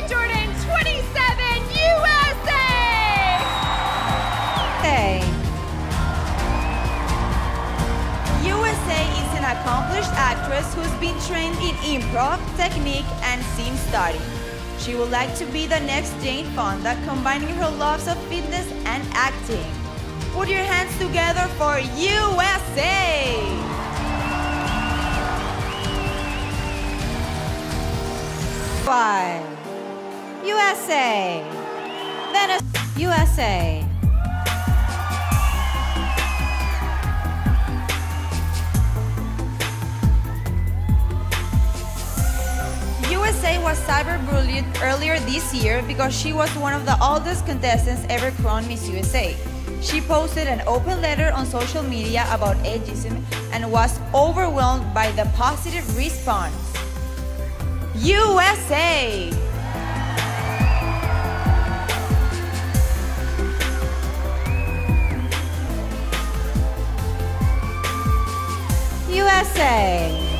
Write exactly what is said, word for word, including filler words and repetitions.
Jordan twenty-seven, U S A! Hey. U S A is an accomplished actress who's been trained in improv, technique, and scene study. She would like to be the next Jane Fonda, combining her loves of fitness and acting. Put your hands together for U S A! Five. U S A. Venezuela. U S A. U S A was cyberbullied earlier this year because she was one of the oldest contestants ever crowned Miss U S A. She posted an open letter on social media about ageism and was overwhelmed by the positive response. U S A! U S A!